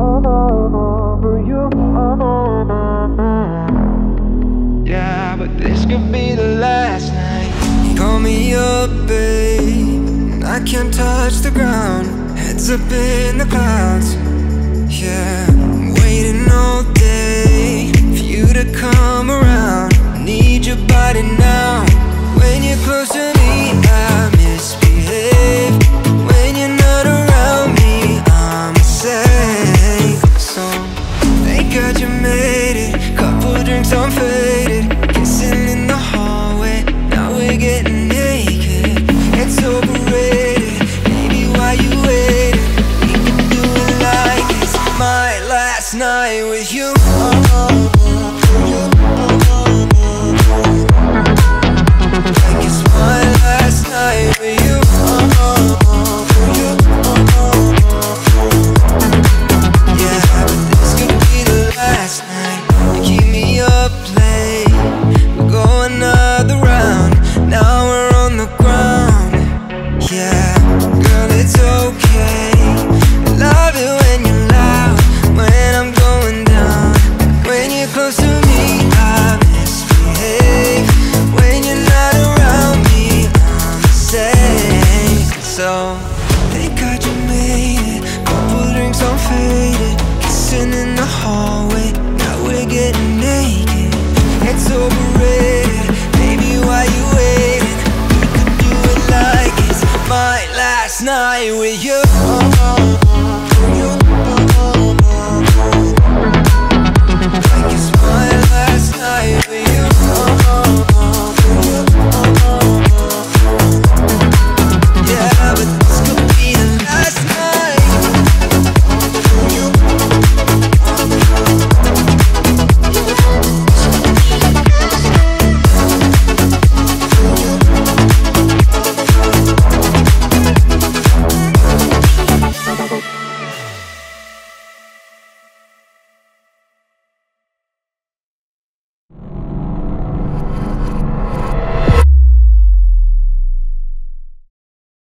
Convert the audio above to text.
Yeah, but this could be the last night. Call me up, babe. I can't touch the ground. Heads up in the clouds. Yeah, I'm waiting all day for you to come around. I need your body now. When you're close to me, I misbehave. When you're not around me, I'm insane. So, thank God you made it. Couple drinks, I'm faded. Kissing in the hallway, now we're getting naked. It's overrated, baby, why you waiting? We can do it like it's my last night with you.